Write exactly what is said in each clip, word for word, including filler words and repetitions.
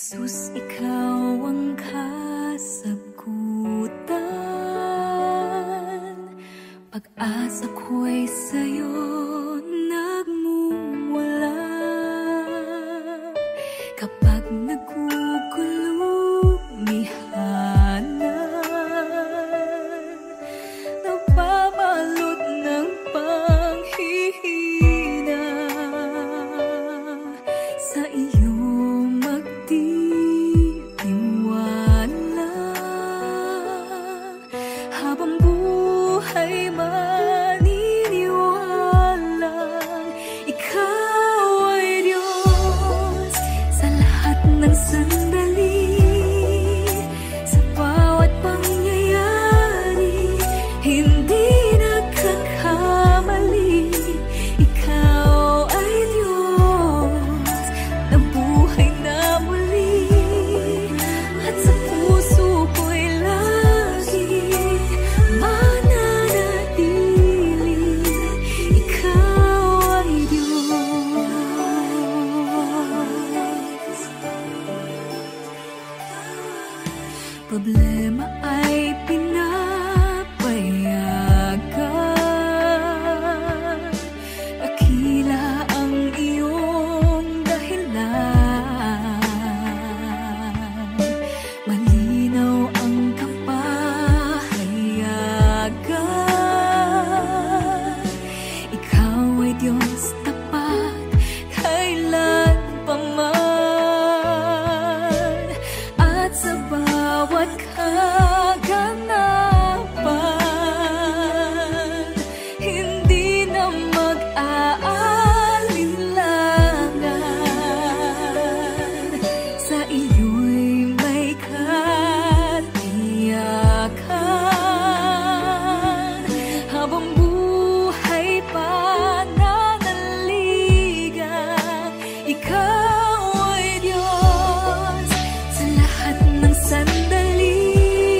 Jesus, ikaw ang kasagutan. Pag-asa ko'y sa'yo nagmumula. Kapag nagkukulong mihanan, napabalot ng panghihina, sa iyo magtitiwala. Habang buhay maniniwalang ikaw ay Diyos sa lahat ng sandali, sa bawat pangyayari, hindi nagkakamali. Ikaw ay Diyos na buhay na muli, at sa puso ko'y lagi mananatili. Ikaw ay Diyos. Problema ay pinapayagan, dakila ang iyong dahilan. Malinaw ang kapahayagan, ikaw ay Diyos tapat kailanpaman. At sa bawat kaganapan, hindi na mag-aalilangan. Sa iyo'y may katiyakan. Habang buhay pananaligan, ikaw ay Diyos sa lahat ng sandali,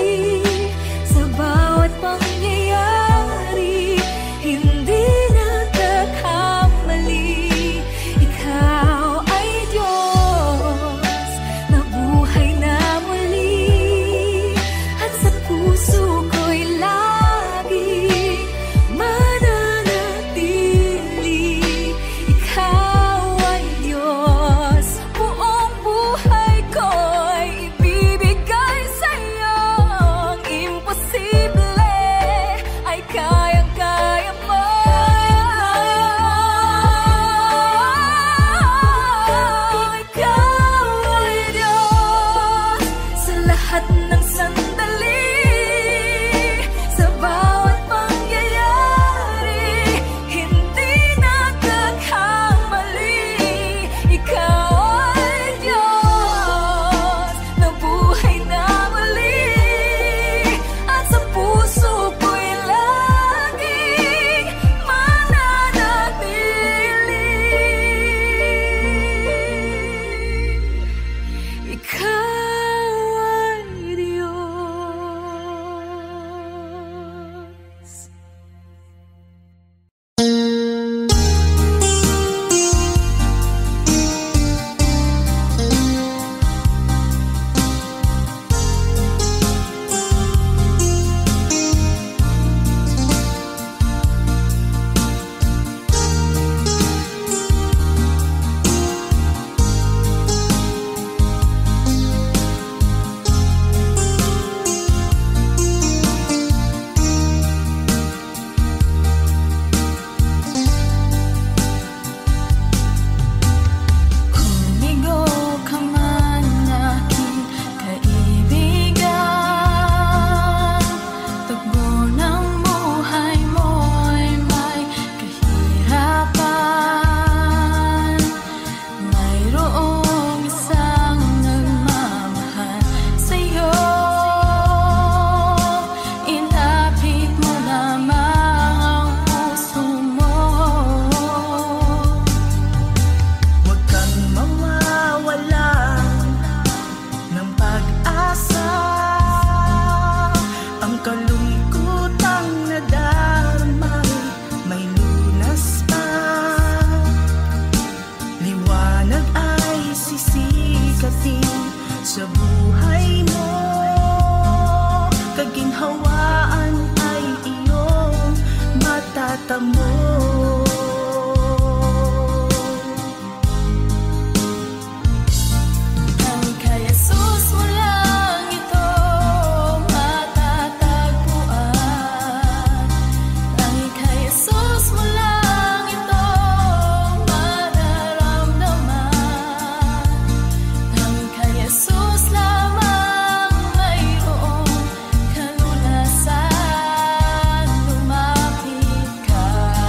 hawaan ay iyong matatamo. Lumapit ka.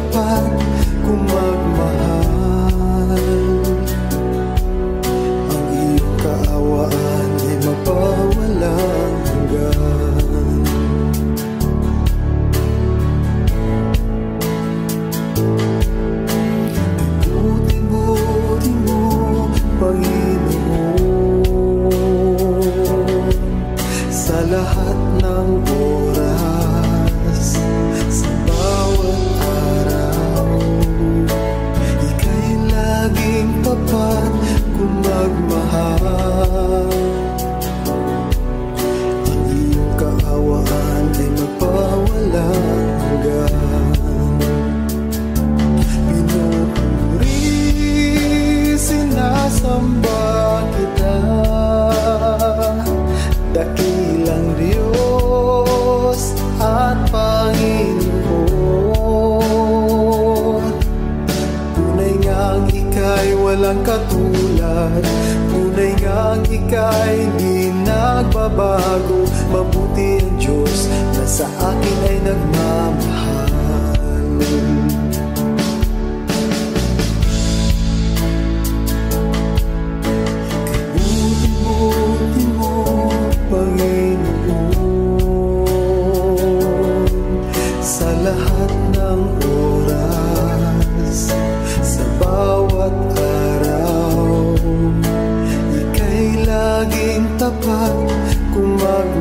tapat kung magmahal. Ang iyong kaawaan ay mapawalang hanggan. Ibuti-buti mo, Panginoon, sa lahat ng oras, sa bawat araw. Ika'y laging tapat kung magmahal. Ang iyong kaawaan ay magpawalang hanggan. Pinupuri, sinasamba kita, dakilang Diyos at Panginoon. Tunay ngang ika'y walang katulad, tunay ngang ika'y di nagbabago. Mabuti ang Diyos na sa akin ay nagmamahal. Buti-buti mo, Panginoon, sa lahat ng oras, sa bawat araw. Ika'y laging tapat kung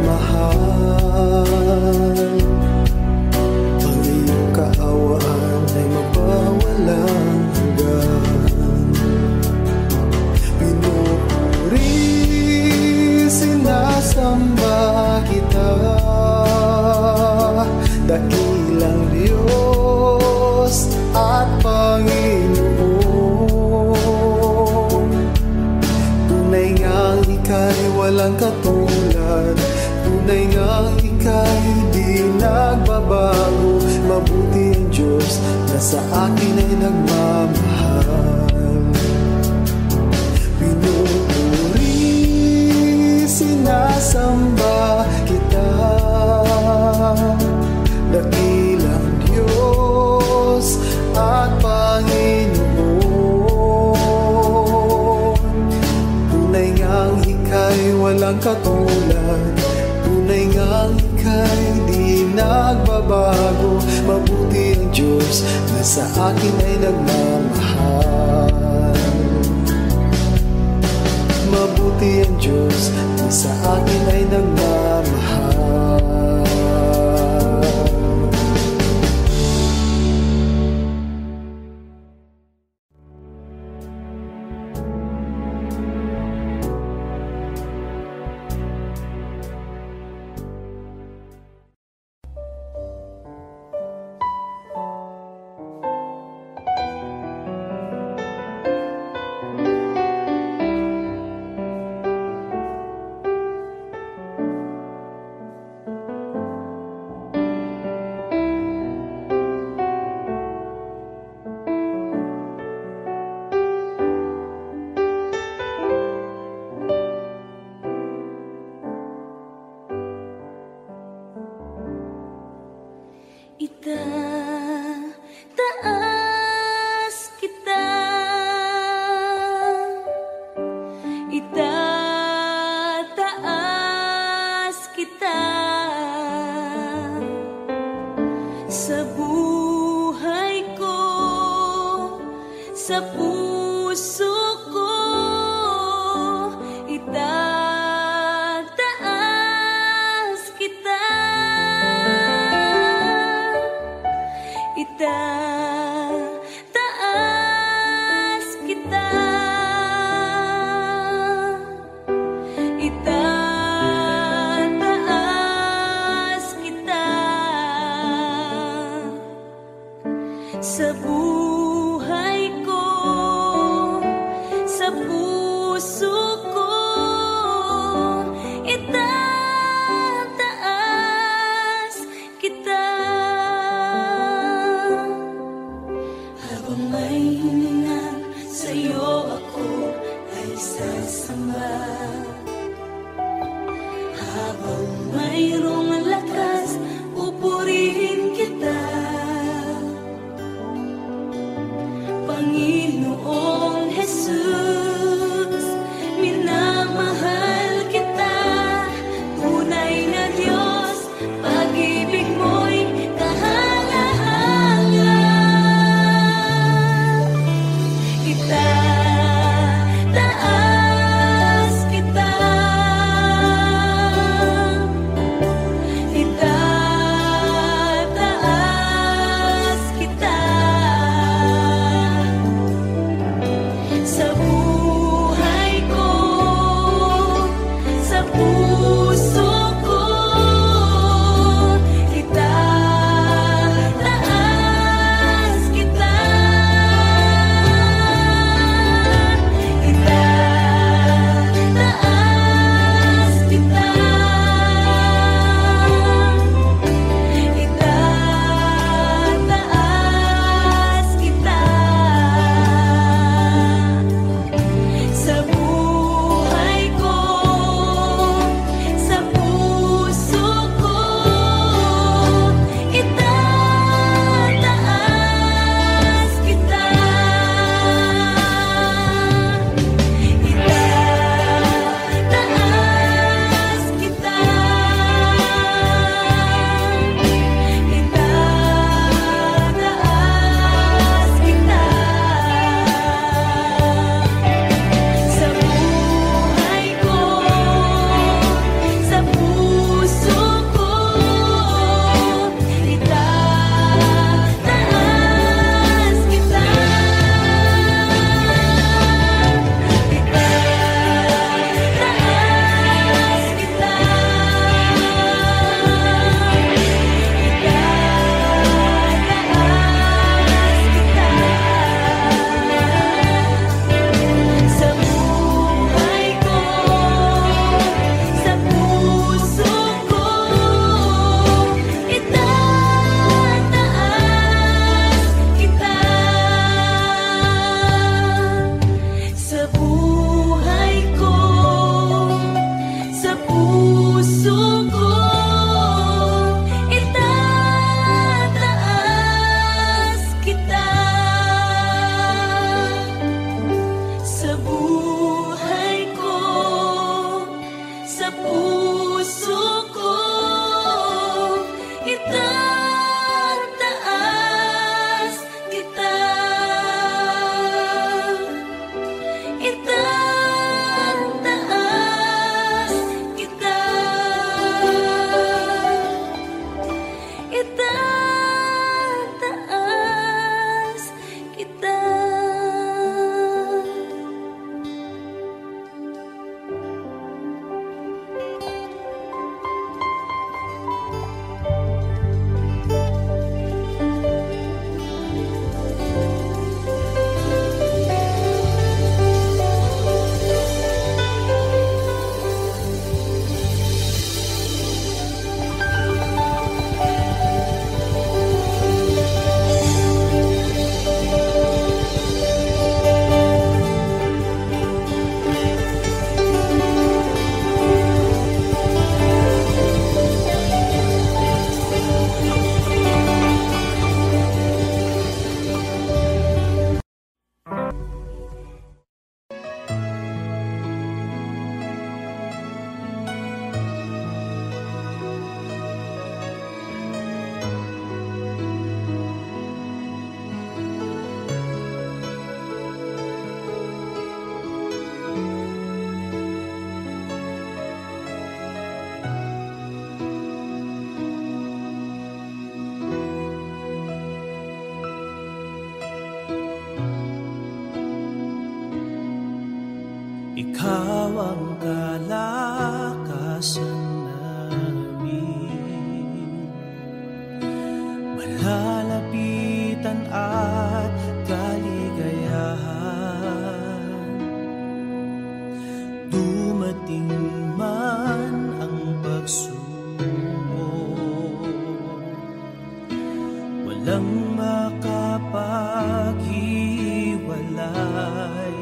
magmahal. Ang iyong kaawaan ay magpawalang hanggan. Pinupuri, sinasamba kita, dakilang Diyos at Panginoon. Tunay ngang ika'y walang katulad, tunay ngang ika'y di nagbabago. Mabuti ang Diyos na sa akin ay nagmamahal. Pinupuri, sinasamba kita, dakilang Diyos at Panginoon. Tunay ngang ika'y walang katulad, tunay ngang ika'y di nagbabago. Mabuti ang Diyos na sa akin ay nagmamahal. Mabuti ang Diyos na sa akin ay nagmamahal. Itataas kita, itataas kita sa buhay ko, sa puso ko. Itataas kita, itataas kita, itataas kita sa buhay ko. kalakasan namin, malalapitan at kaligayahan. Dumating man ang pagsubok, walang makapaghiwalay,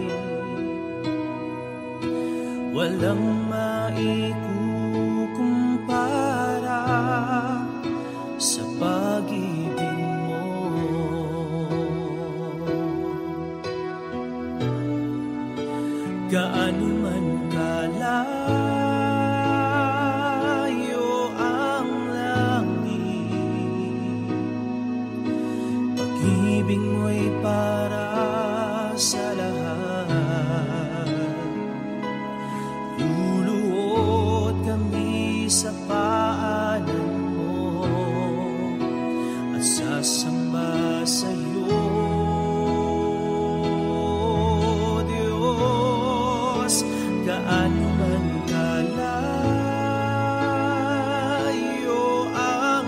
walang maikukumpara sa pag-ibig mo. Gaano man kalayo ang langit, pag-ibig mo'y para sa lahat. Luluhod kami sa paanan mo at sasamba sa'yo, Diyos. Gaano man kalayo ang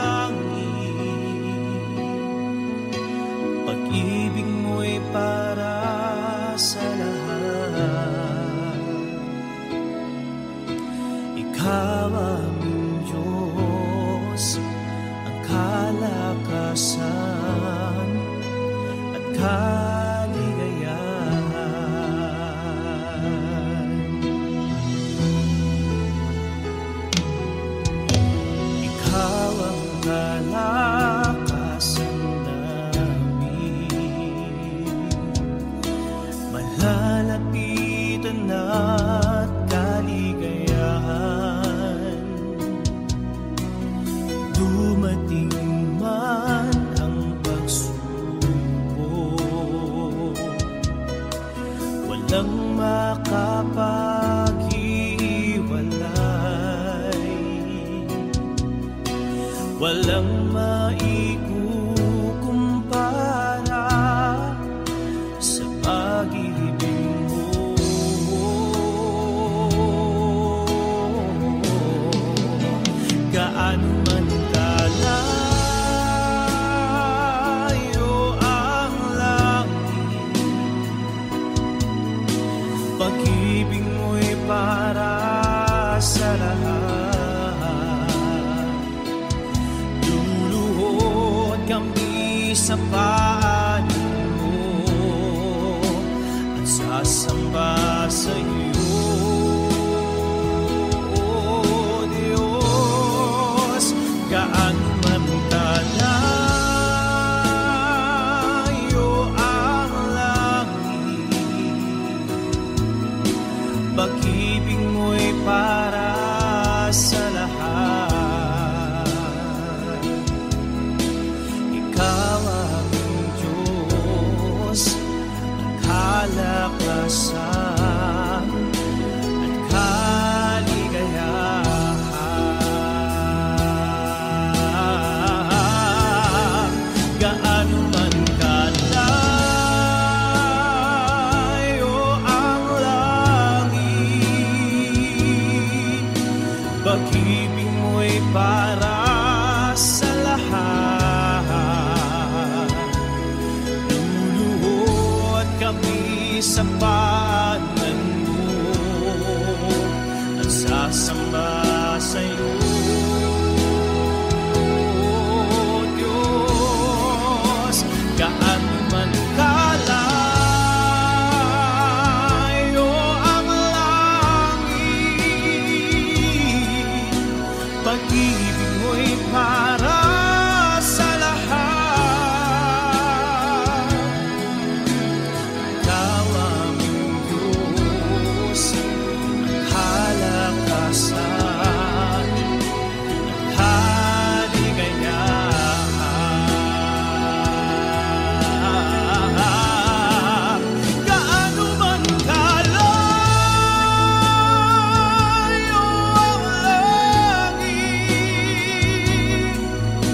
langit, pag-ibig mo'y para sa lahat. Ikaw aming Diyos, ang kalakasan at kaligayahan. Ikaw ang kalakasan namin, malalapitan at kaligayahan. Dumating man ang pagsubok, walang makapaghiwalay, walang maikukumpara sa pag-ibig mo. Gaano man kalayo ang langit, pag-ibig mo'y para sa lahat. Luluhod kami sa paanan mo at sasamba sa'yo, Diyos. Gaano man kalayo ang langit, pag-ibig mo'y para sa lahat. Ikaw aming Diyos, ang kalakasan at kaligayahan. Gaano man kalayo ang langit, pag-ibig mo'y para sa lahat. Luluhod kami sa paanan mo at sasamba sa'yo, Diyos. Gaano man kalayo ang langit, pag-ibig mo'y para sa lahat. Ikaw aming Diyos, ang kalakasan at kaligayahan. Gaano man kalayo ang langit,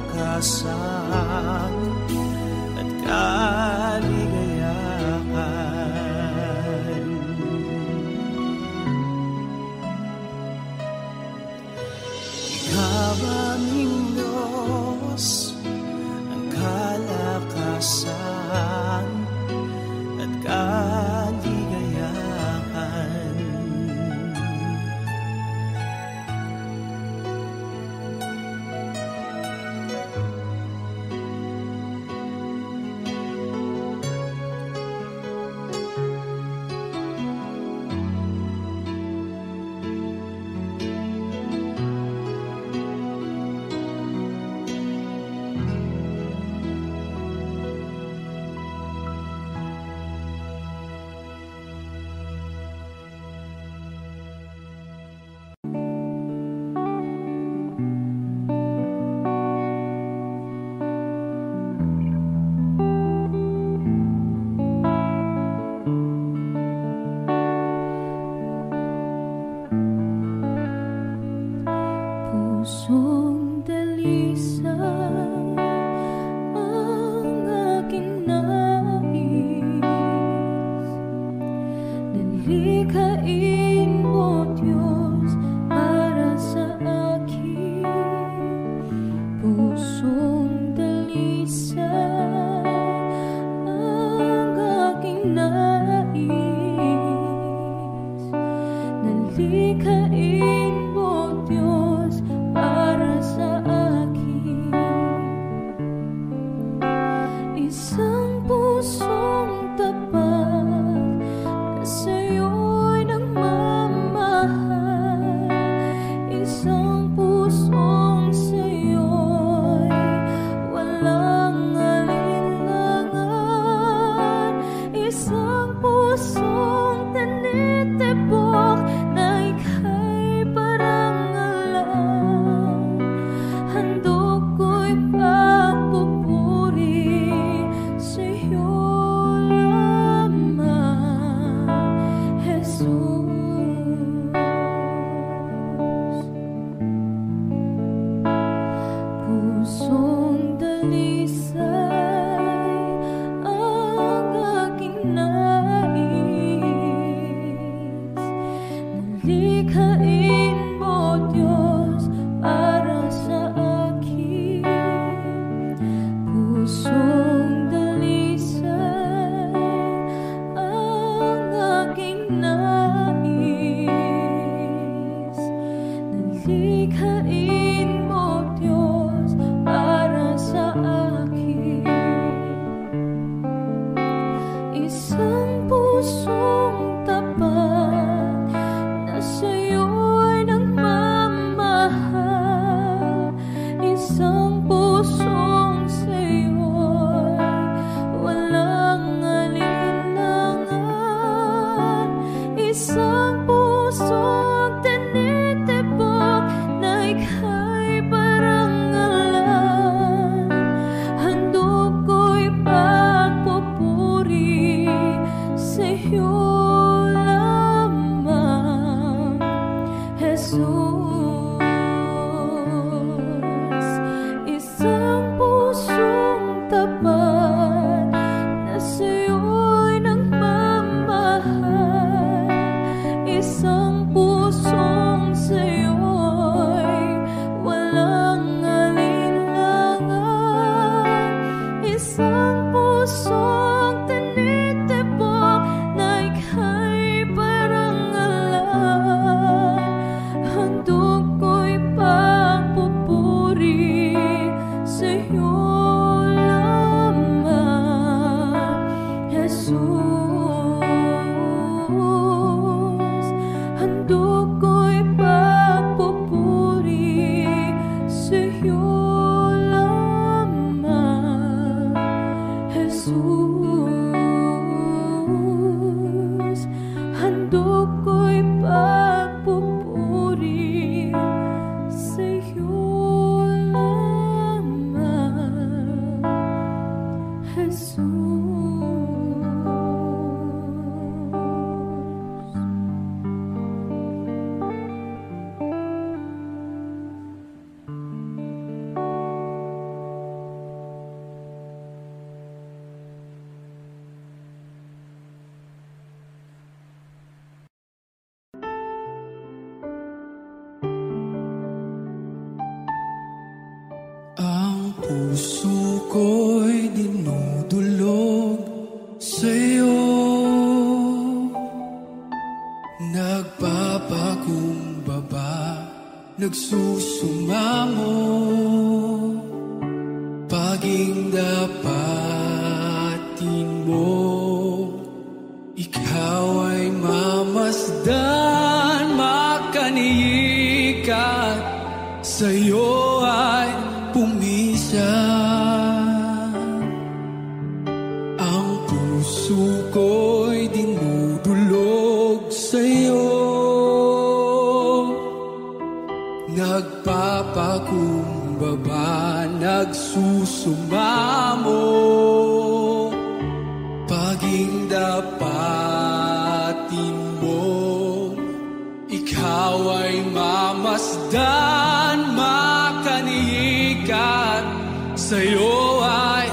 kalakasan at kaligayahan. Ikaw aming Diyos, ang kalakasan at kaligayahan. Pusong dalisay ang aking nais, nalikhain mo Diyos para sa akin. Pusong dalisay ang aking nais, nalikhain mo Diyos para sa akin. Isang pusong tapat na sa'yo'y nagmamahal, isang pusong sa'yo'y walang alinlangan, isang pusong tinitibok na ika'y parang alam. Handog ko'y pagpupuri sa'yo lamang, Jesus. Pusong dalisay ang aking nais, nalikhain mo Diyos para sa akin. Pusong dalisay ang aking nais, nalikhain mo Diyos para sa akin. Isang pusong tapat na sa'yo'y nagmamahal, isang pusong sa'yo'y walang alinlangan, isang pusong tinitibok na ika'y puso ko'y dinudulog sa'yo. Nagpapakumbaba, nagsusumamo, paging dapatin mo. Ikaw ay mamasdan, makaniyikat, sa'yo ay pumisan. Ang puso ko'y dinudulog sa'yo. Nagpapakumbaba, nagsusumamo, paging dapatin mo. Ikaw ay mamasdan, makaniyikat, sa'yo ay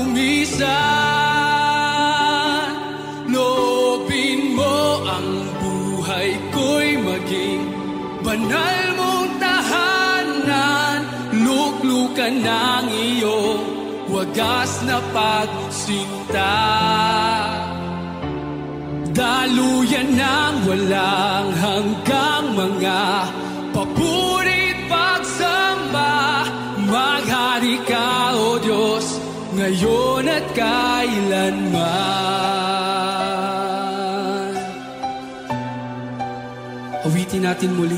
pumisan. Loobin mo ang buhay ko'y maging banal mong tahanan. Luklukan ng iyong wagas na pagsinta. Daluyan ng walang hanggang mga papurit pagsamba. Maghari ka, O Diyos, ngayon at kailanman. Awitin natin muli.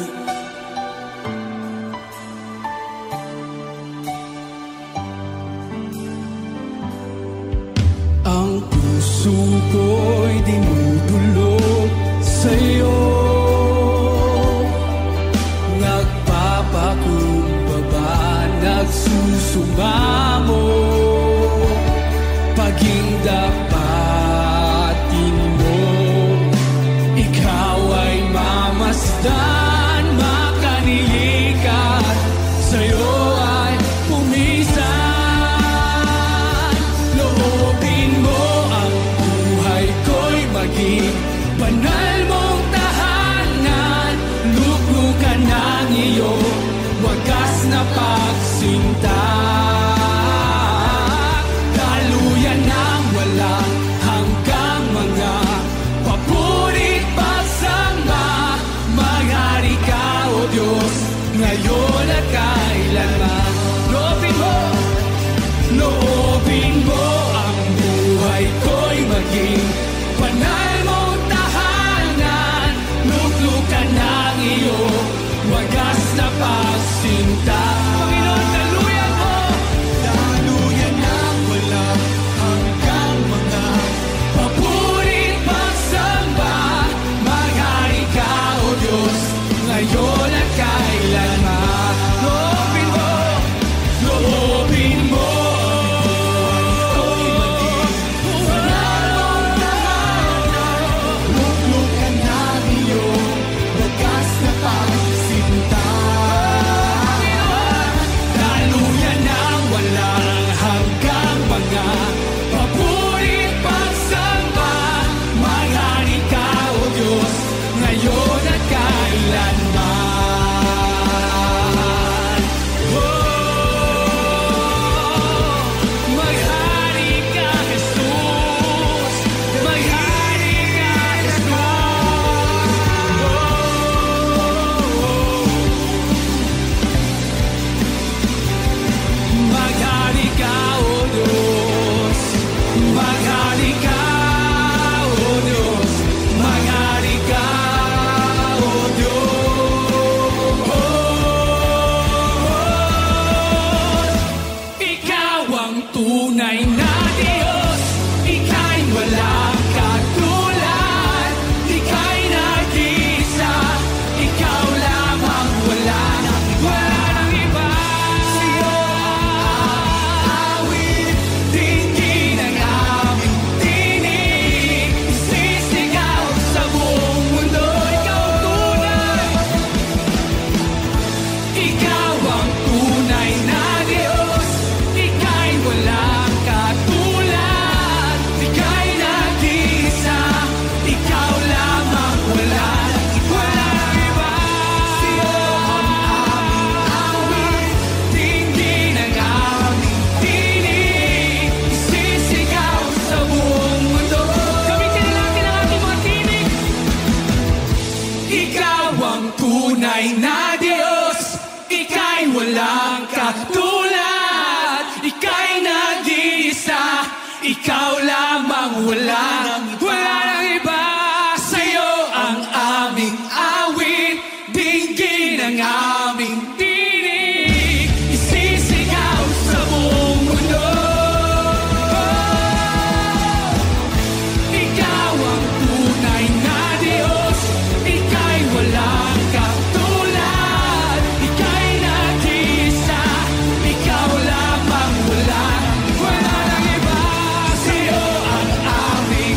Ang puso ko'y dinudulog sa'yo. Nagpapakumbaba, nagsusumamo, paging dapatin mo. Ikaw ay mamasdan, makaniyikat, sa'yo ay pumisan. Banal mong tahanan, luklukan ng iyong wagas na pagsinta. Daluyan ng walang hanggang mga papurit pagsamba. Maghari ka, O Diyos, ngayon at kailanman. Loobin mo, loobin mo ang buhay ko'y maging banal mong tahanan. Luklukan ng iyong wagas na pagsinta. Panginoon, daluyan mo, daluyan ng walang hanggang mga papurit pagsamba. Maghari ka, O Diyos, ngayon at kailanman. Loobin mo, loobin mo. Pagsinta. Panginoon, wala nang iba, wala nang iba. Sa'yo ang aming awit, dinggin ang aming tinig, isisigaw sa buong mundo. Ikaw ang tunay na Diyos, ika'y walang katulad, ika'y nag-iisa, ikaw lamang, wala, wala nang iba. Sa'yo ang aming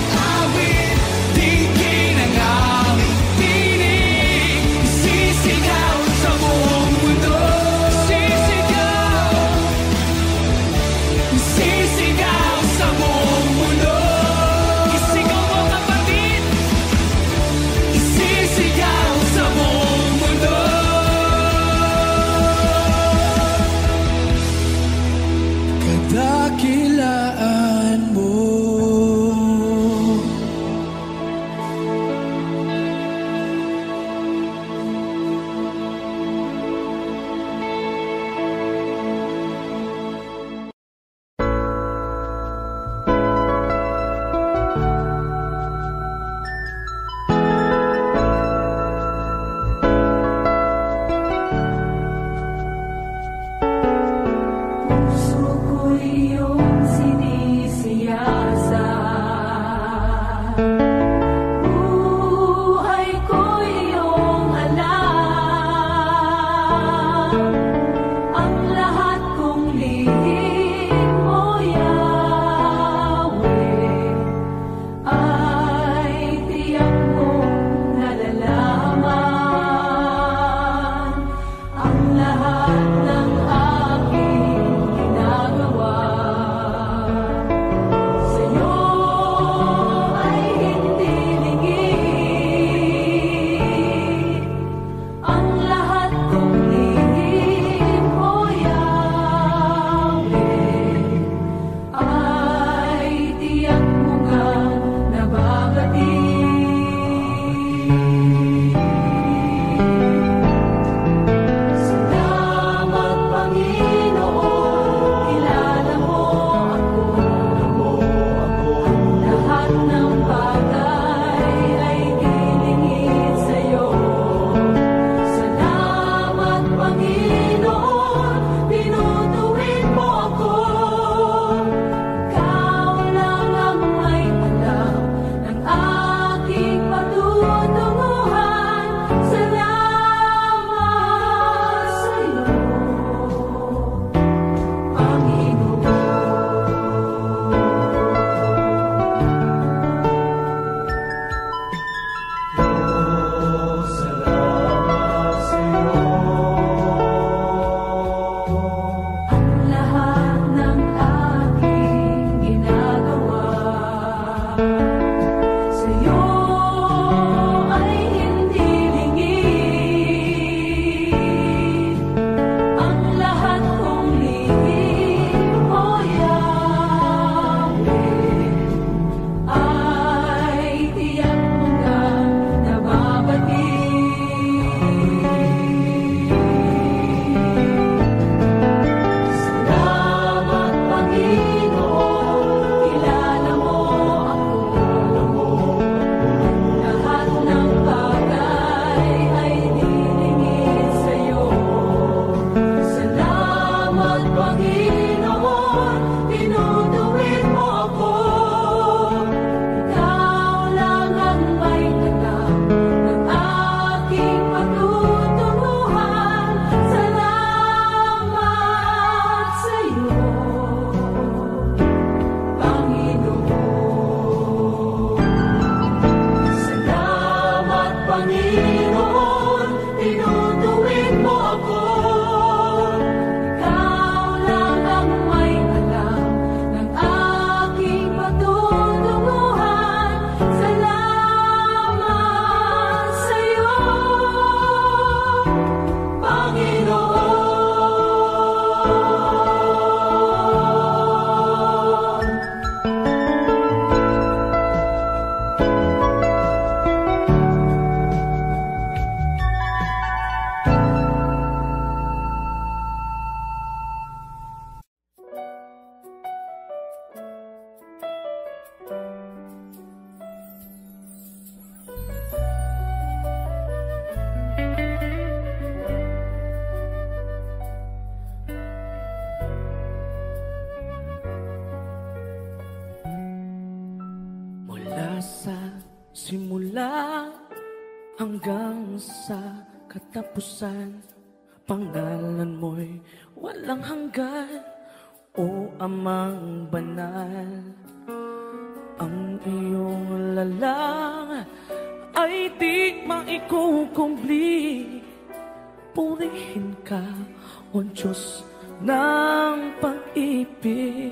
hanggang sa katapusan. Pangalan mo'y walang hanggan, o Amang banal. Ang iyong lalang ay di maikukumpli. Purihin ka, O Diyos ng pag-ibig.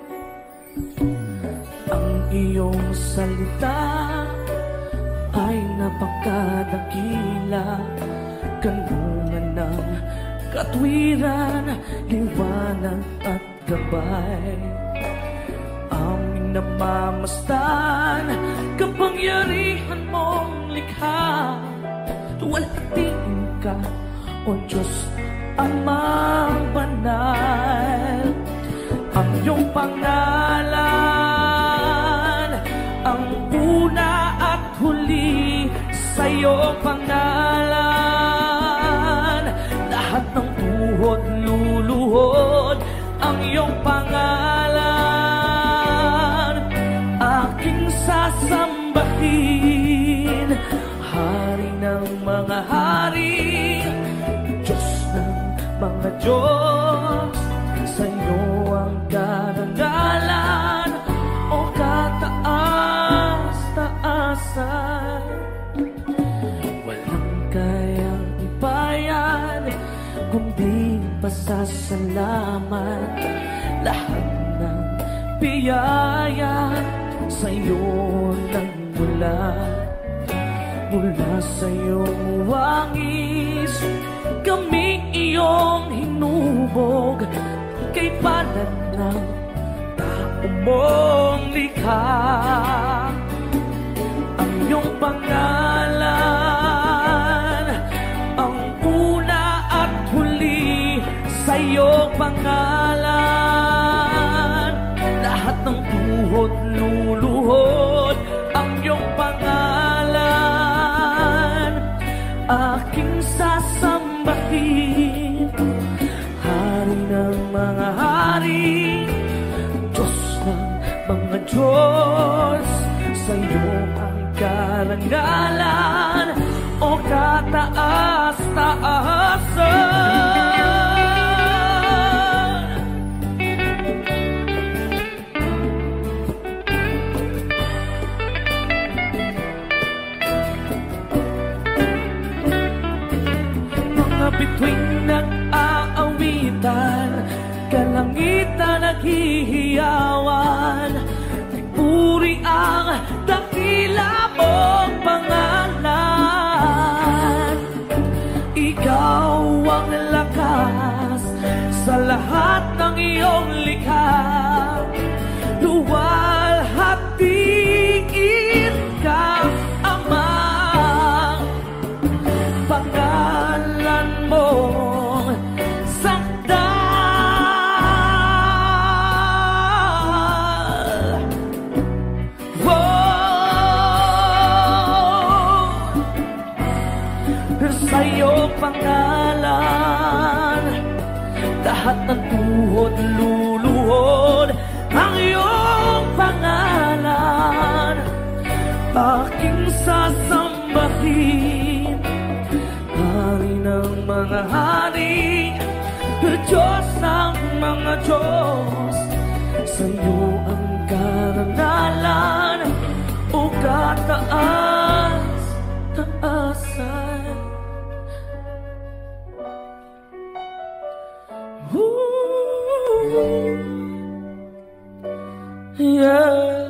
Ang iyong salita ay napakadakila, kanungan ng katwiran, liwanag at gabay. Aming namamastan, kapangyarihan mong likha. Tuwalhatiin ka, O Diyos, Amang banal. Ang iyong pangalan, ang una at huli, sa iyong pangalan lahat ng tuhod luluhod. Ang iyong pangalan aking sasambahin, Hari ng mga hari, Diyos ng mga Diyos. Sa iyo ang karangalan, o kataas-taasan. Walang kayang ipayan, kundi pasasalamat. Lahat ng biyaya sa iyo nagmula. Mula sa iyong wangis, kami iyong hinubog. Kay palad ng tao mong likha. Ang iyong pangalan, ang una at huli, sa iyong pangalan lahat ng tuhod luluhod. Ang iyong pangalan aking sasambahin, Hari ng mga hari, Diyos ng mga Diyos. Sa iyo ang karangalan, o kataas-taasan. Mga bituin nag-aawitan, kalangitan naghihiyawan. Puri ang dakila mong pangalan. Ikaw ang lakas sa lahat ng iyong likha. Luwalhatiin ka, Ama. Pangalan mo sa iyong pangalan lahat ng tuhod luluhod. Ang iyong pangalan aking sasambahin, Hari ng mga hari, Diyos ng mga Diyos. Sa iyo ang karangalan, o kataas-taasan. Yeah.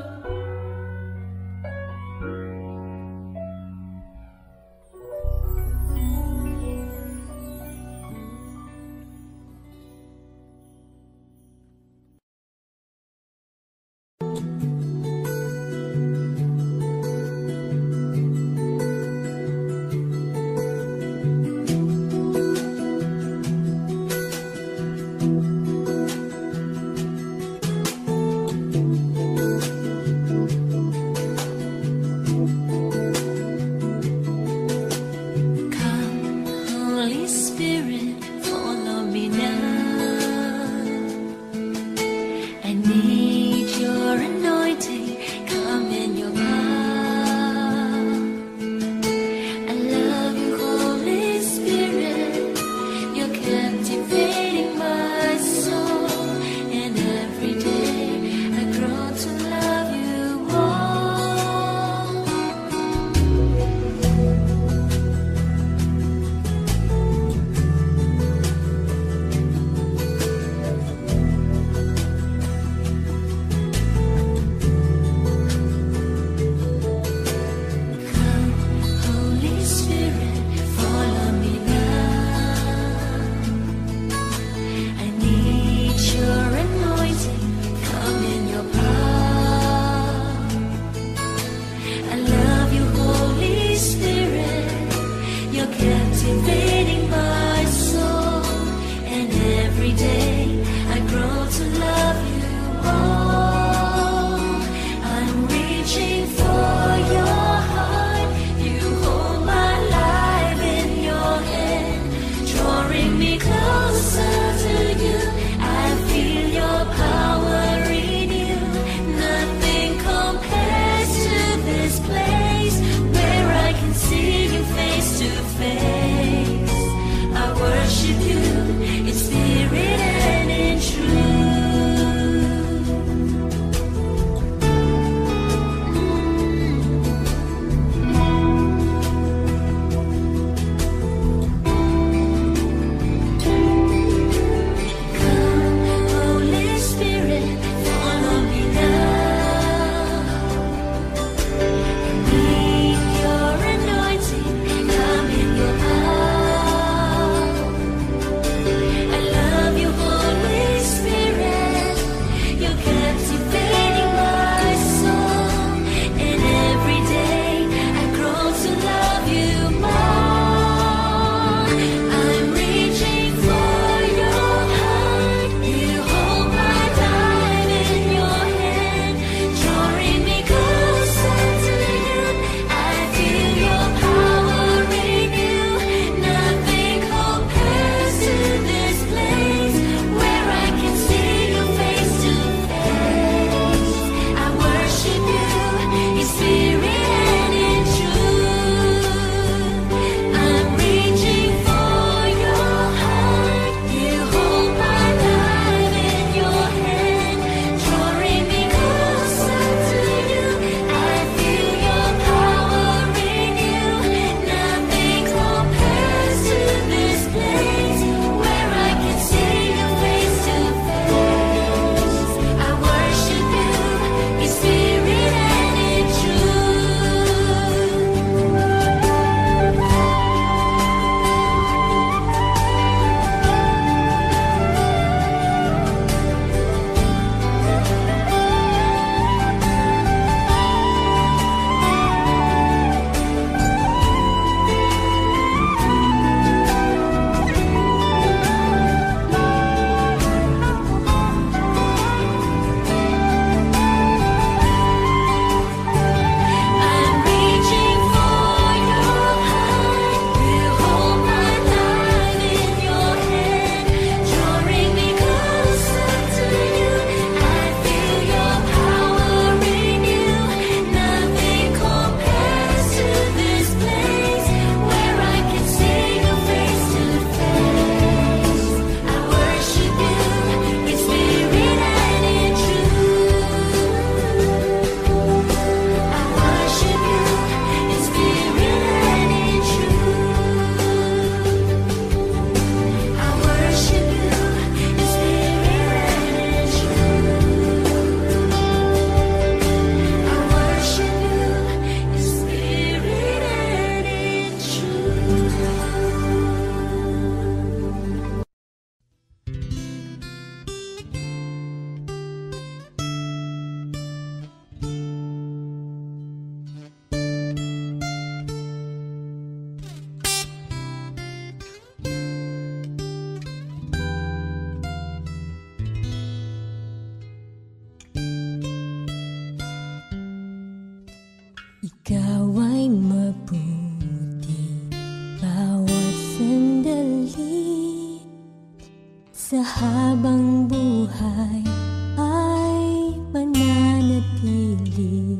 sa habang buhay ay mananatili,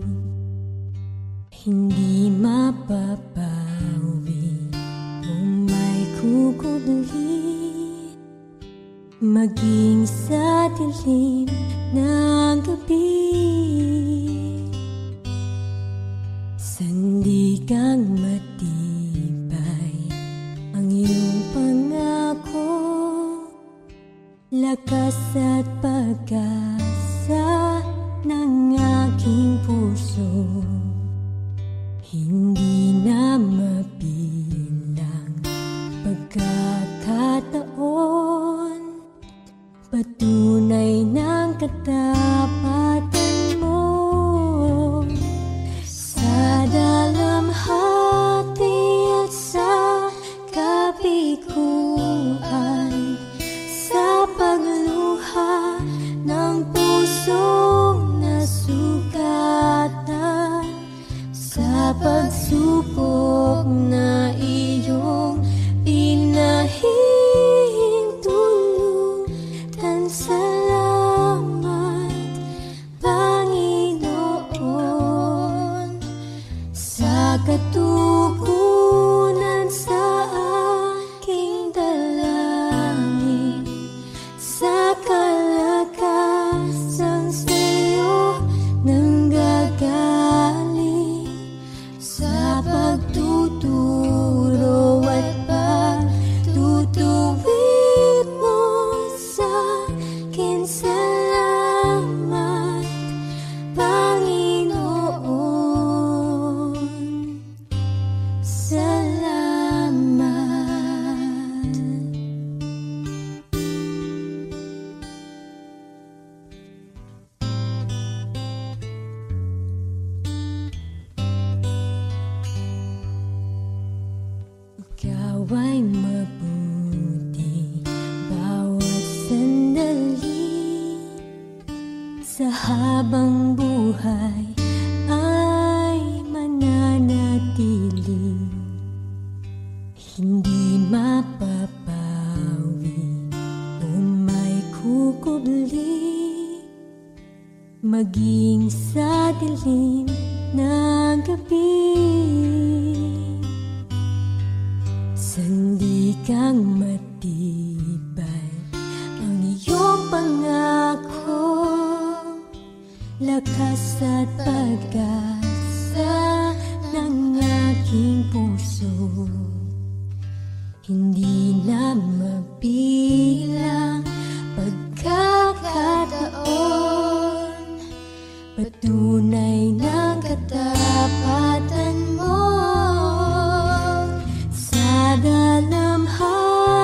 hindi mapapawi kung may kukubli, maging sa dilim ng gabi. Sandigang matibay ang iyong pangako, lakas at pag-asa ng aking puso, hindi na mabilang pagkakataon, patunay ng katapatan mo. Sa dalamhati at sa kabiguan, sa pagluha ng pusong nasugatan, sa pagsubok na iyong pinahintulutan. Salamat, Panginoon, sa katugunan sa aking dalangin, sa kalakasang sa'yo nanggagaling, sa pagtuturo at pagtutuwid mo sa akin. Salamat, Panginoon, salamat. Ikaw ay mabuti bawat sandali, sa habang buhay ay mananatili, hindi mapapawi kung may kukubli, maging sa dilim ng gabi. Sandigang matibay ang iyong pangako, lakas at pag-asa ng aking puso, hindi na mabilang pagkakataon, patunay ng katapatan mo. Sa dalamhati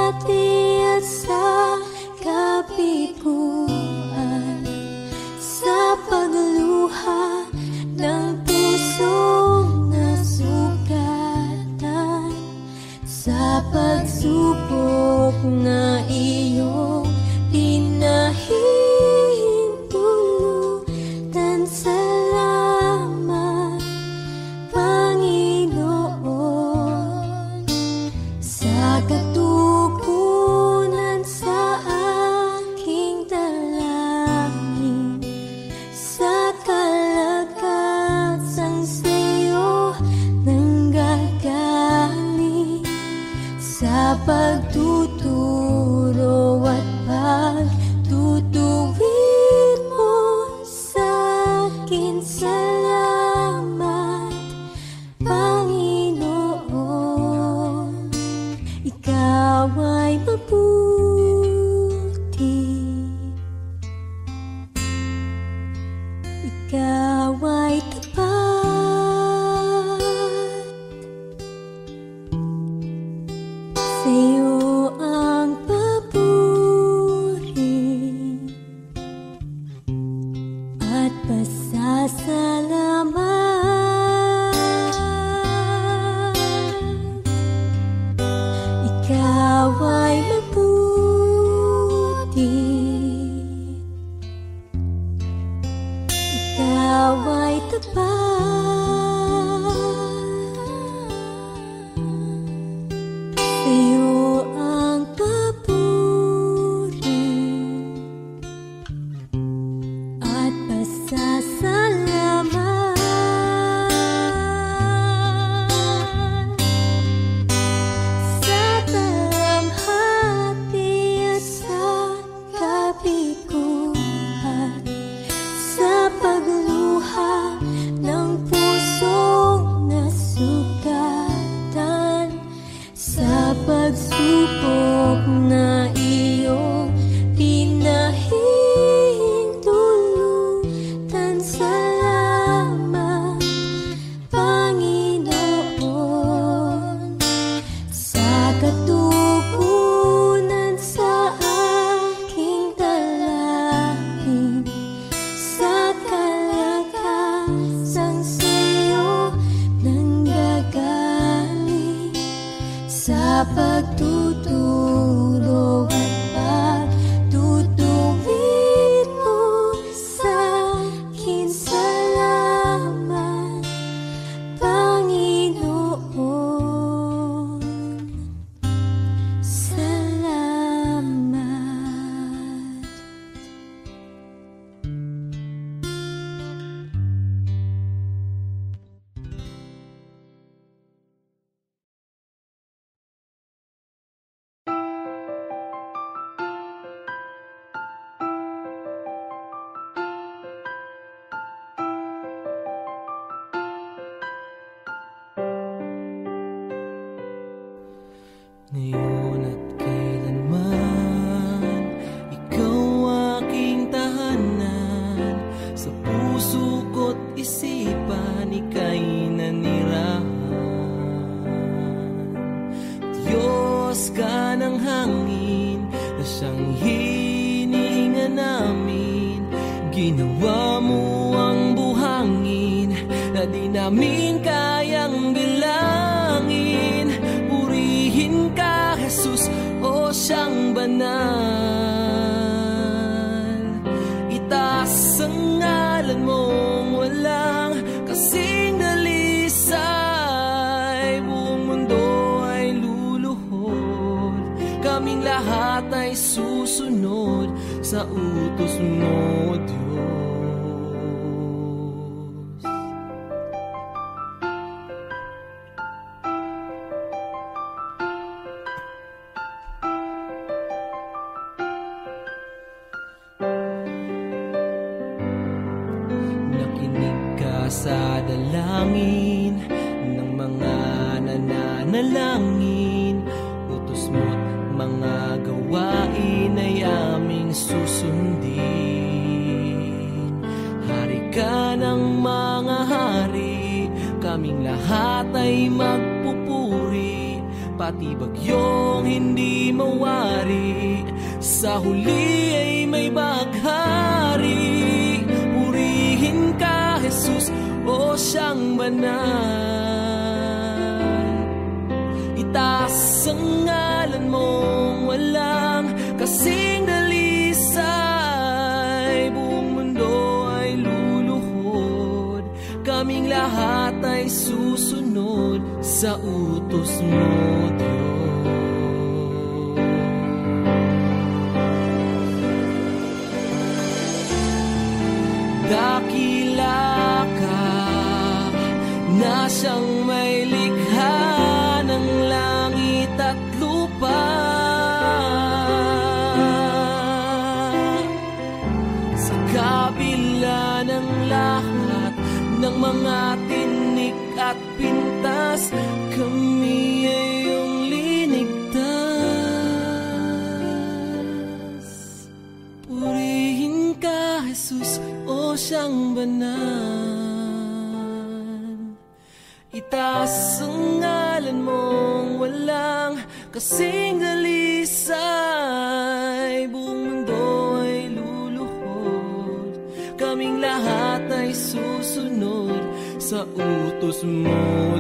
siyang hinihinga namin. Ginawa mo ang buhangin na di namin kayang bilangin. Purihin ka, Jesus, o siyang banal. Itaas ang ngalan mong walang kasing dalisay. Buong mundo ay luluhod, kaming lahat ay susunod sa utos mo, Diyos. Nakinig ka sa dalangin ng mga nananalangin. Utos mo't mga gawain ay aming susundin. Hari ka ng mga hari, kaming lahat ay magpupuri. Pati bagyong hindi mawari, sa huli ay may baghari. Purihin ka, Jesus, o siyang banal. Itaas ang ngalan mong walang kasing dalisay. Buong mundo ay luluhod, kaming lahat ay susunod sa utos mo, Diyos. Dakila ka na siyang may likha ng langit at lupa. Sa kabila ng lahat ng mga tinik at pintas, kami ay iyong linigtas. Purihin ka, Jesus, o siyang banal. Itaas ang ngalan mong walang kasing dalisay. Buong mundo ay luluhod, kaming lahat ay susunod sa utos mo,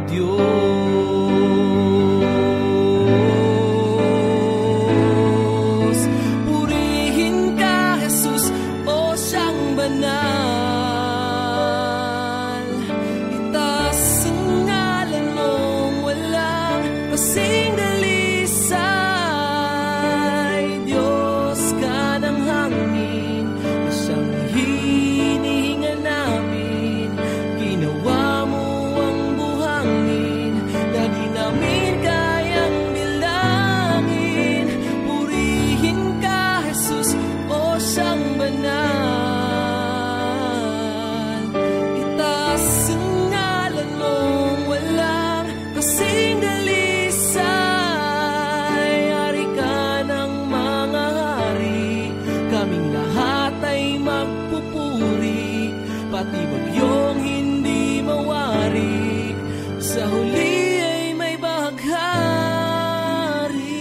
Diyos. Purihin ka, Jesus, o siyang banal. Itaas ang ngalan mong walang kasing dalisay. Diyos ka ng hangin na siyang hinihinga namin. Ginawa mo ang buhangin na di namin kayang bilangin. Purihin ka, Jesus, o siyang banal. Itaas ang ngalan mong walang kasing dalisay. Hari ka ng mga hari, kaming lahat ay magpupuri. Pati bagyong hindi mawari, sa huli ay may baghari.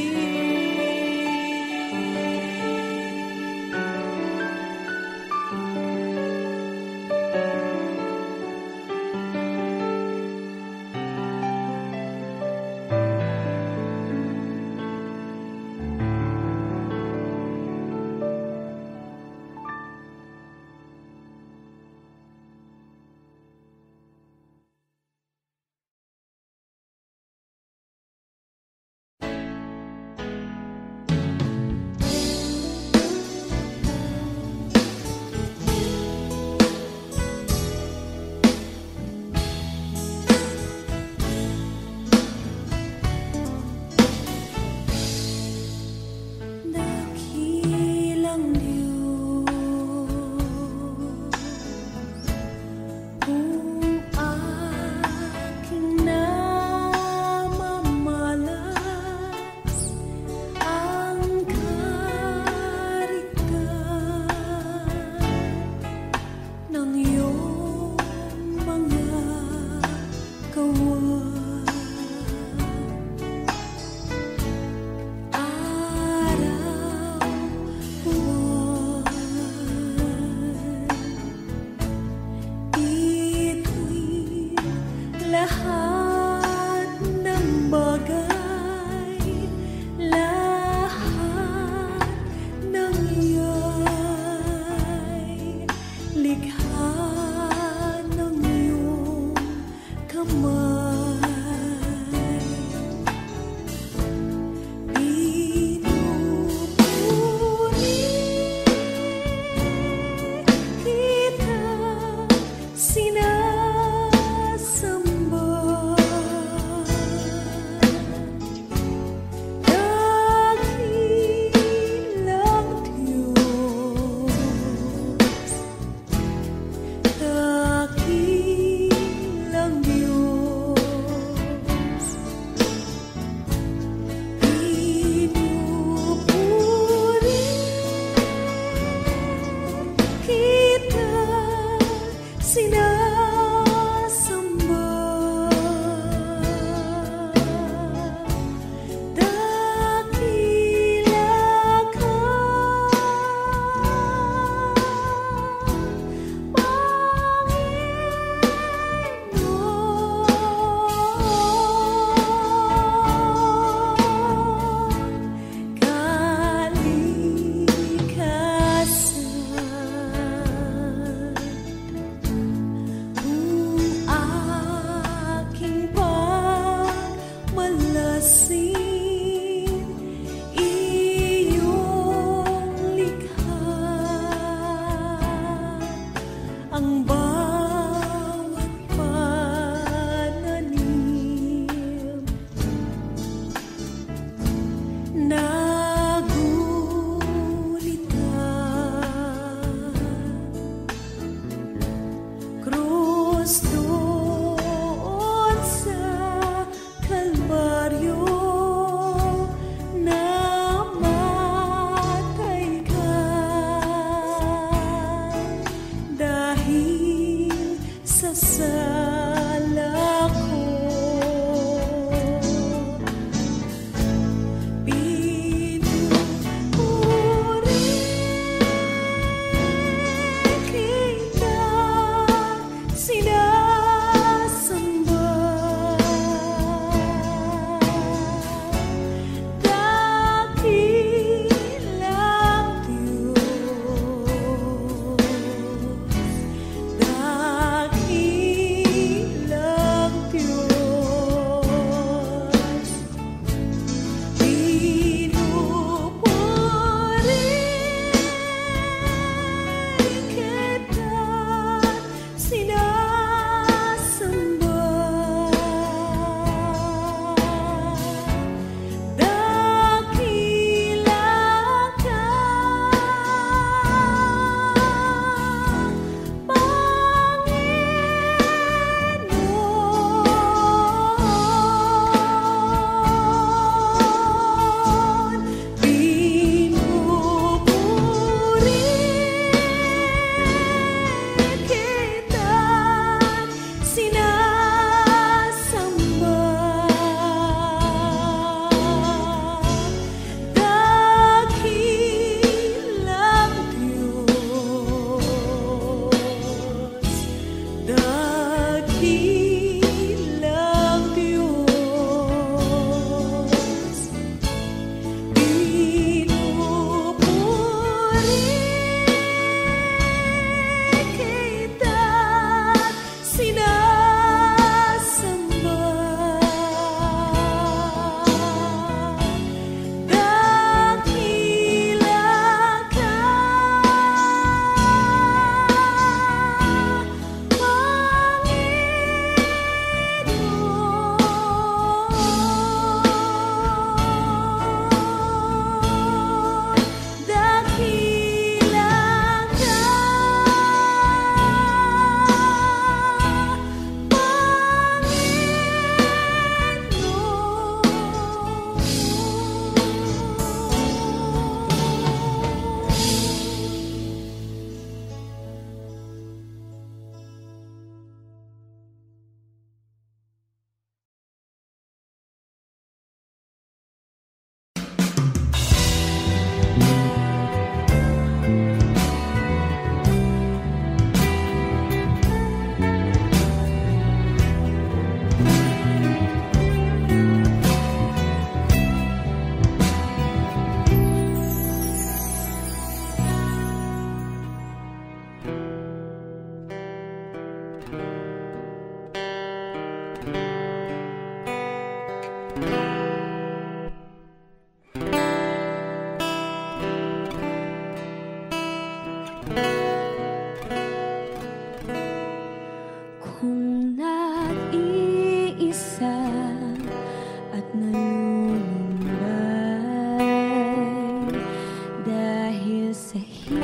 Dahil sa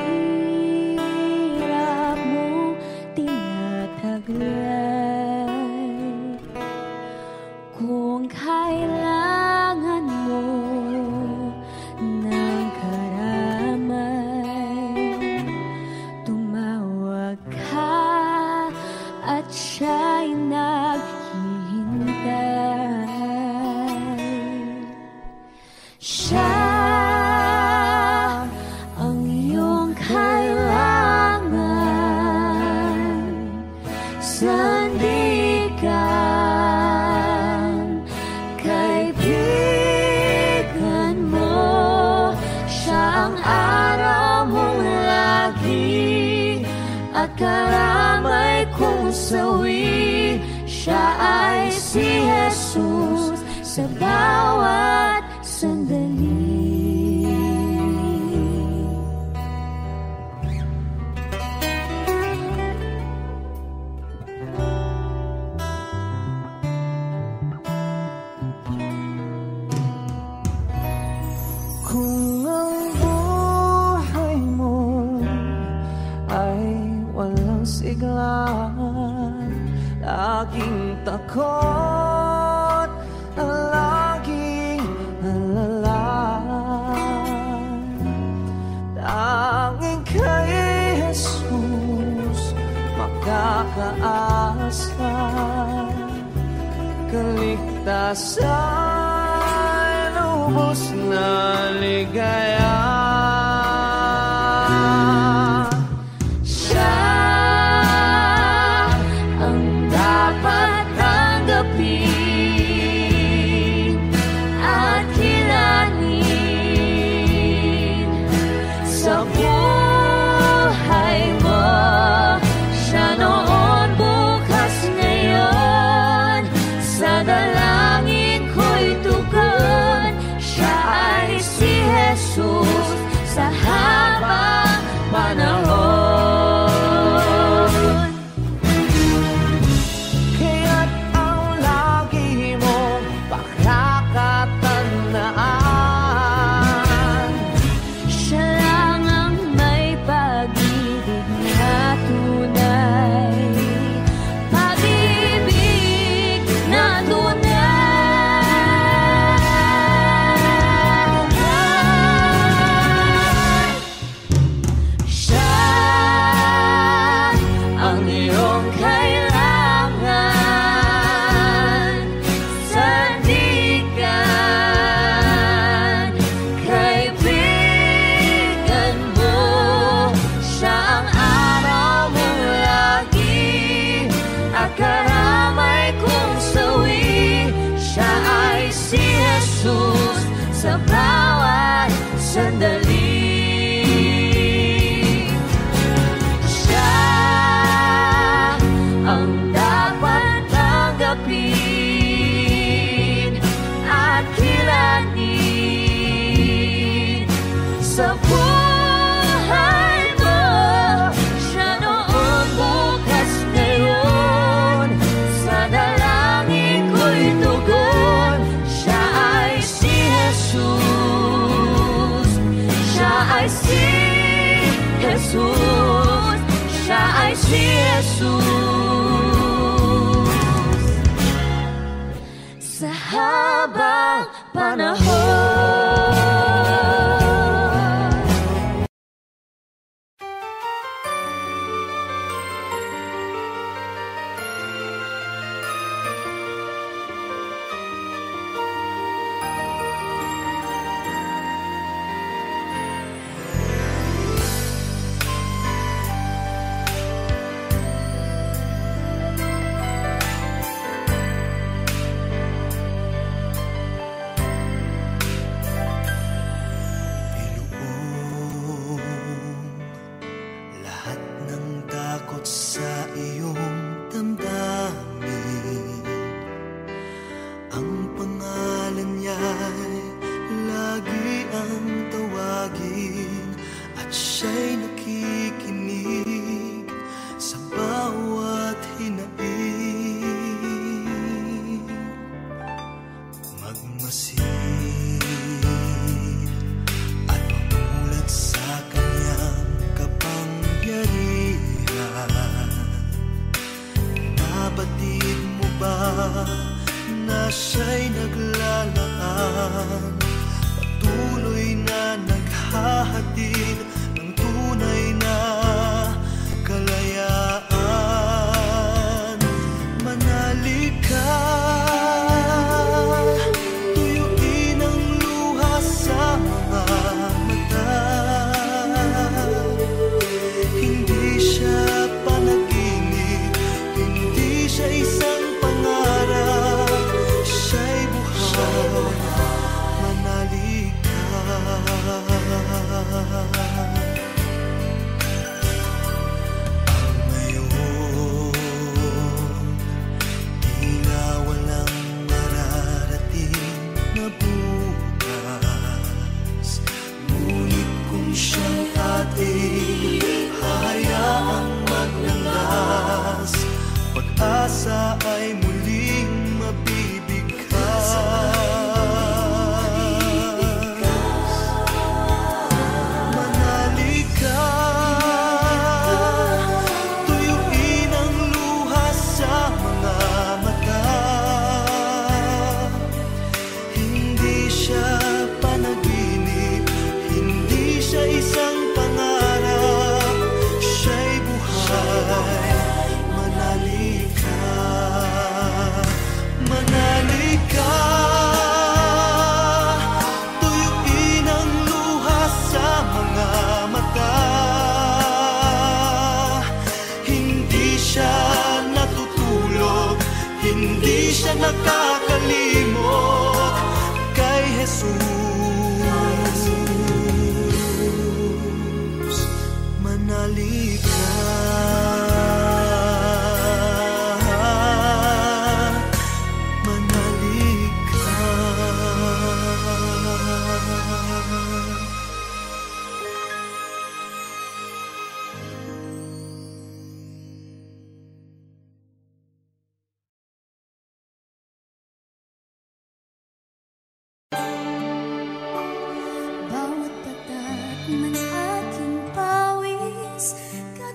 hirap mo tinataglay, kung kailangan mo ng karamay, tumawag ka at siya'y naghihintay. Siya ang iyong kailangan, sandigan, kaibigan mo. Siya ang araw mong lagi at karamay kong sawi. Siya ay si Jesus sa bawat sandali. Kung ang buhay mo ay walang sigla, laging takot, laging alala, tanging kay Jesus makakaasa, kaligtasan, lubos na ligaya. Siya ang dapat tanggapin at kilalanin sa buhay mo. Siya noon, bukas, ngayon, sa dalangin ko'y tugon. Siya ay si Jesus sa habang panahon. Kaya't ang lagi mong pakakatandaan, Siya lang ang may pag-ibig na tunay, pag-ibig na tunay. Siya ang iyong kailangan, sandigan, kaibigan mo. Siya ang araw mong lagi at karamay kong sawi. Siya ay si Jesus sa bawat sandali. Siya ang dapat tanggapin at kilalanin sa buhay mo. Siya noon, bukas, ngayon, sa dalangin ko'y tugon. Siya ay si Jesus. Siya ay si Jesus. Siya ay si Jesus sa habang panahon. Magmasid at mamulat sa ang ating hahayaang maglandas. Pag-asa ay muling mabibigkas. Manali ka, tuyuin ang luha sa mga mata. Hindi siya panaginip, hindi siya isang pangarap, siya'y buhay. Manali ka, manali ka, tuyuin ang luha sa mga mata. Hindi siya natutulog, hindi siya nakakalimot kay Jesus. Manali ka, manali ka. Bawat tatak ng aking pawis,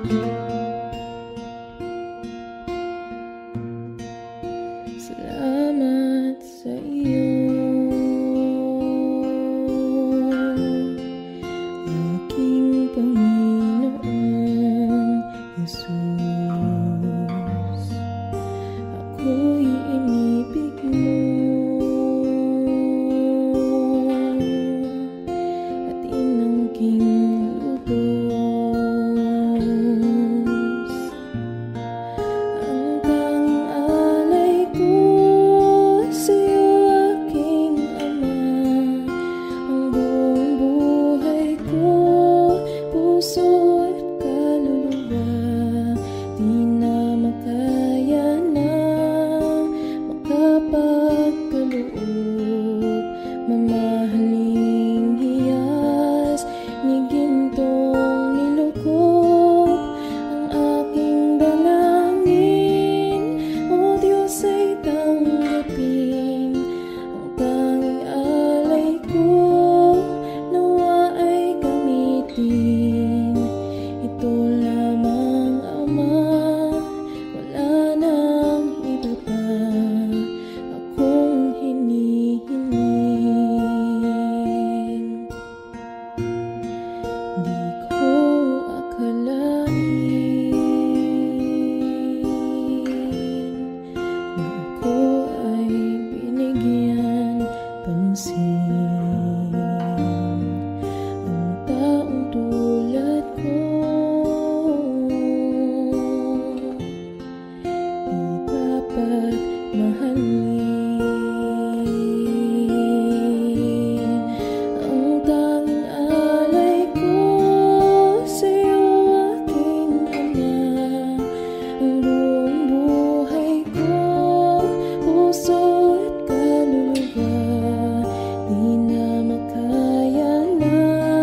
Salamat sa iyo, aking Panginoong Jesus. Ako'y inibig mo at inangking lubos. Ang tanging alay ko sa'yo, aking Ama, ang buong buhay ko, puso at kaluluwa. Di na makaya na makapagkaloob, mamahaling hiyas ni gintong nilukop. Ang aking dalangin, O Diyos, ay tanggapin. Ang tanging alay ko, nawa ay gamitin. Ito lamang, Ama, wala nang iba pa akong hinihiling. Di ko akalain na ako ay binigyan pansin. Ang taong tulad ko di dapat mahalin. Ang tanging alay ko sa'yo, aking Ama, ang buong buhay ko, puso at kaluluwa. Di na makaya na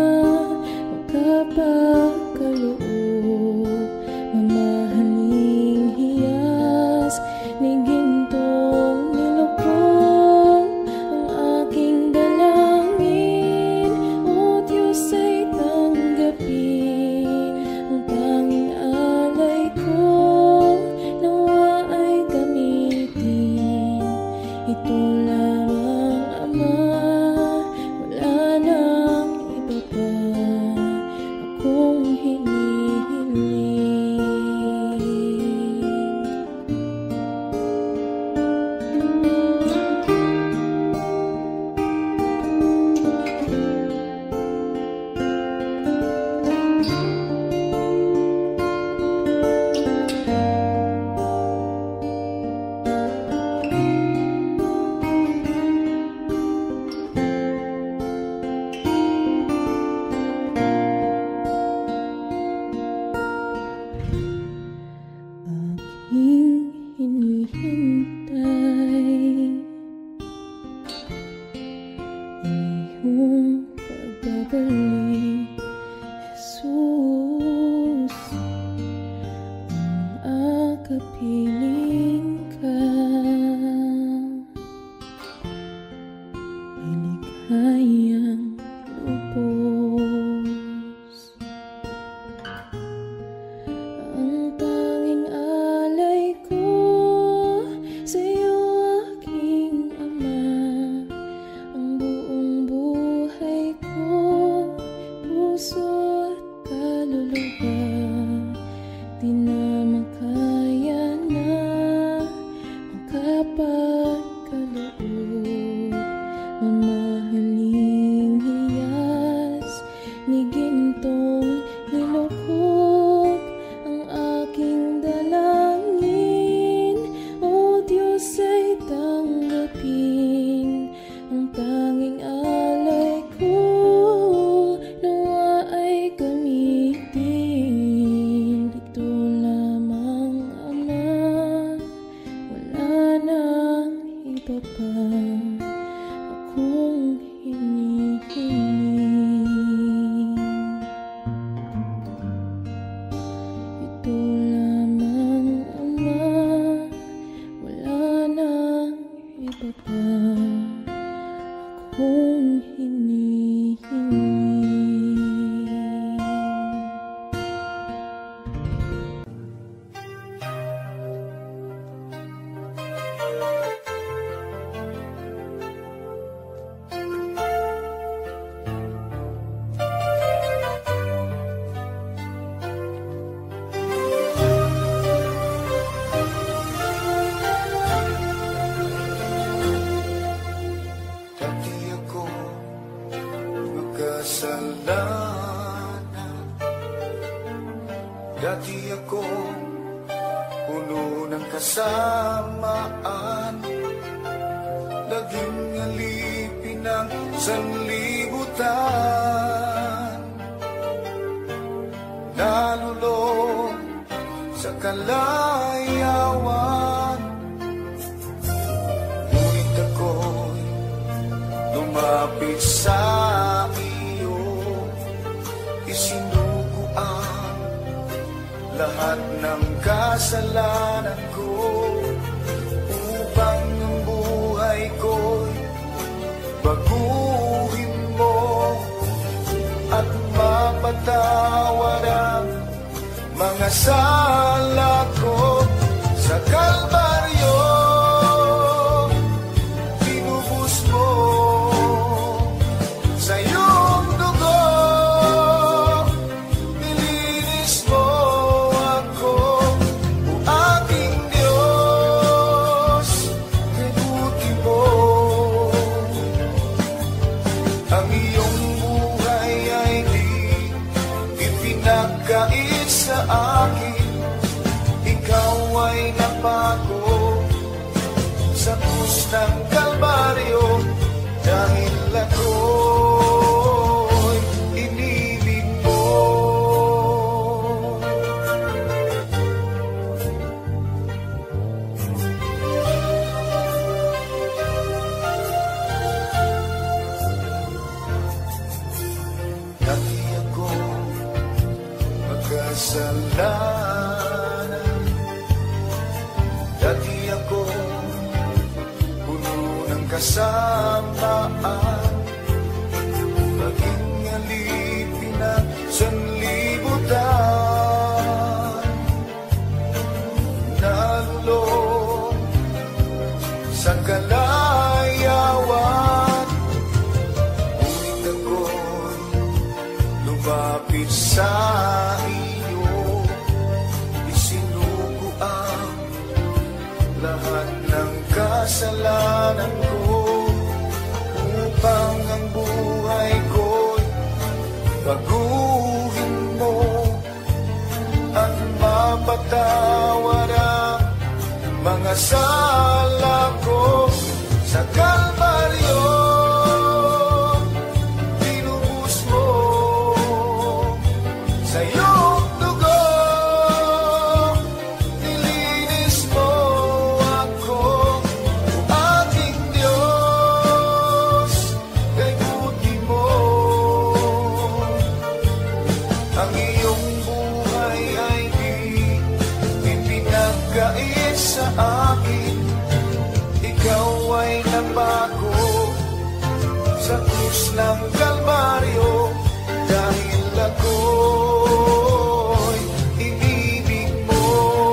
makapagkaloob, mamahaling hiyas ni gintong nilukop. Ang aking dalangin, O Diyos, ay tanggapin. Ang tanging alay ko, nawa ay gamitin. Ito lamang, Ama, wala nang iba pa akong hinihiling. Aking hinihintay ang iyong pagbabalik, Jesus. Ang akapiling ka ay ligayang lubos. Ang tanging alay ko sa'yo, aking Ama, ang buong buhay ko, puso at kaluluwa. Di na makaya na makapagkaloob, mamahaling hiyas ni gintong nilukop. Ang aking dalangin, O Diyos, ay tanggapin. Ang tanging alay ko, nawa ay gamitin. Dati ako puno ng kasamaan, naging alipin ng sanlibutan, nalulong sa kalayawan. Ngunit ako'y lumapit sa iyo, isinugo ang lahat ng kasalanan ko, upang ang buhay ko'y baguhin mo at mapatawad ang mga sala ko. Sa Kalbaryo tinubos mo sa iyong dugo, nilinis mo ako, o aking Diyos, kabuti mo. Ang iyong buhay ay di ipinagkait sa akin, ikaw ay napako sa krus ng Kalbaryo, dahil ako'y inibig mo. Dati ako magkasalanan, dati ako puno ng kasamaan, naging alipin ng sanlibutan, nalulong sa kalayawan. Ngunit ako'y lumapit sa iyo, isinugo ang lahat ng kasalanan ko, upang ang buhay ko'y baguhin mo at mapatawad ang mga sala ko. Sa Kalbaryo tinubos mo sa iyong dugo, nilinis mo ako, o aking Diyos, kay buti mo. Ang iyong buhay ay di ipinagkait sa akin, ikaw ay napako sa krus ng Kalbaryo, dahil ako'y inibig mo.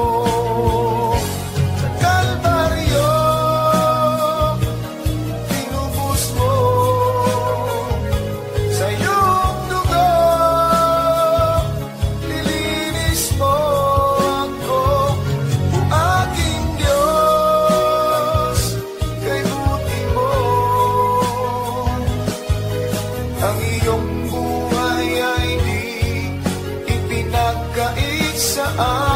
Sa Kalbaryo tinubos mo sa iyong dugo, nilinis mo ako, o aking Diyos, kay buti mo. Ang iyong buhay ay di ipinagkait sa akin,